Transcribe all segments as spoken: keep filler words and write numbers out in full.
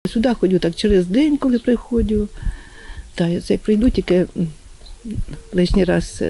Сюди ходю так через день, коли приходжу. Та я це прийду тільки лишній раз.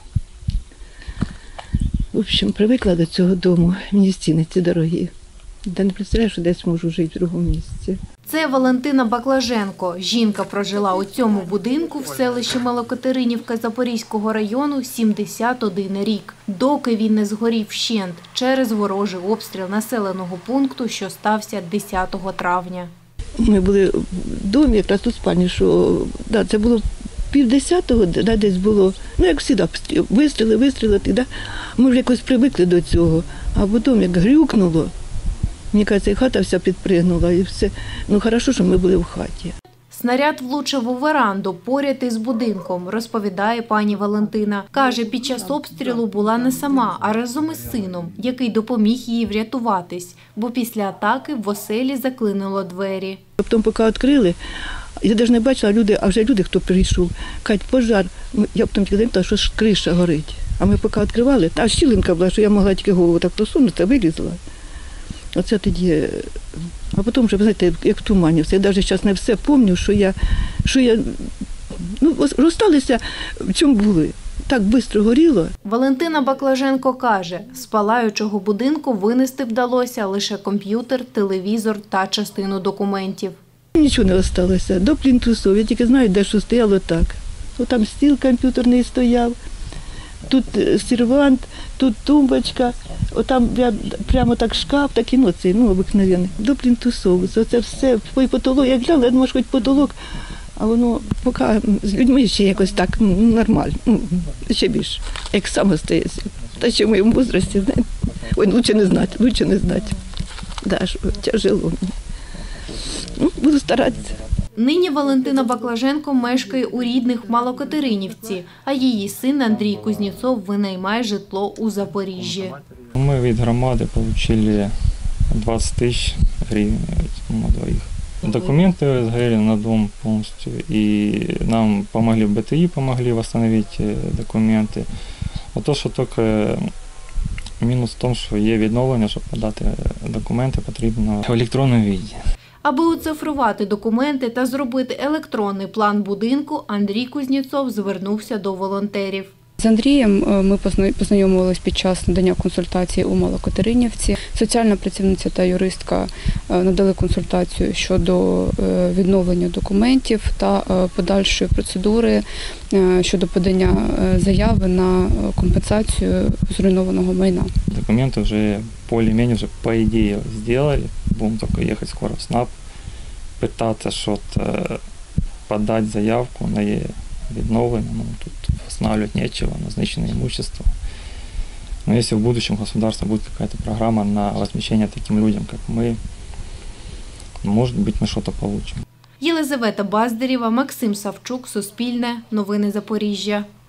В общем, привикла до цього дому. Мені стіни ці дорогі. Та не представляю, що десь можу жити в другому місці. Це Валентина Баклаженко. Жінка прожила у цьому будинку в селищі Малокатеринівка Запорізького району сімдесят один рік, доки він не згорів вщент через ворожий обстріл населеного пункту, що стався десятого травня. Ми були в домі, якраз тут в спальні, що да, це було півдесятого, да, десь було, ну як завжди, вистріли, вистріли, да. Ми вже якось привикли до цього, а потім як грюкнуло, мені кажеться, і хата вся підпригнула, і все. Ну, хорошо, що ми були в хаті. Снаряд влучив у веранду поряд із будинком, розповідає пані Валентина. Каже, під час обстрілу була не сама, а разом із сином, який допоміг їй врятуватись, бо після атаки в оселі заклинило двері. Потім, поки відкрили, я навіть не бачила, люди, а вже люди, хто прийшов, кажуть, пожар. Я потім тільки думала, що ж криша горить. А ми поки відкривали, та щілинка була, що я могла тільки голову так просунути, вилізла. Оце тоді, а потім вже, знаєте, як в тумані все. Я навіть зараз не все пам'ятаю, що я, що я, ну, розсталися, в чому були. Так швидко горіло. Валентина Баклаженко каже, з палаючого будинку винести вдалося лише комп'ютер, телевізор та частину документів. Нічого не залишилося, до плінтусів. Я тільки знаю, де що стояло так. О, там стіл комп'ютерний стояв, тут сервант, тут тумбочка, отам прямо так шкаф, такий, ну, цей, ну, обикновений. До плінтусів. Це все, по потолок, як глянула, я думаю, що хоч потолок, а воно поки з людьми ще якось так нормально, ну, ще більше, як саме стається. Та ще в моєму віці, знаєте, ой, лучше не знати, лучше не знати. Да, що тяжело. Ну, буду старатися. Нині Валентина Баклаженко мешкає у рідних Малокатеринівці, а її син Андрій Кузнєцов винаймає житло у Запоріжжі. Ми від громади отримали двадцять тисяч гривень на двоих. Документы сгорели на дом полностью, и нам помогли в Б Т И, помогли восстановить документы. А то, що тільки мінус в тому, що є відновлення, щоб подати документи, потрібно в електронному віді. Аби оцифрувати документи та зробити електронний план будинку, Андрій Кузнєцов звернувся до волонтерів. З Андрієм ми познайомилися під час надання консультації у Малокатеринівці. Соціальна працівниця та юристка надали консультацію щодо відновлення документів та подальшої процедури щодо подання заяви на компенсацію зруйнованого майна. Документи вже більш-менш вже по ідеї зробили. Будемо тільки їхати скоро в СНАП, питатися, що подати заявку на її відновлення. Ну, тут восстанавливать нечего, назначено имущество. Но если в будущем государства будет какая-то программа на возмещение таким людям, как мы, может быть, мы что-то получим. Єлизавета Баздарєва, Максим Савчук, Суспільне, Новини Запоріжжя.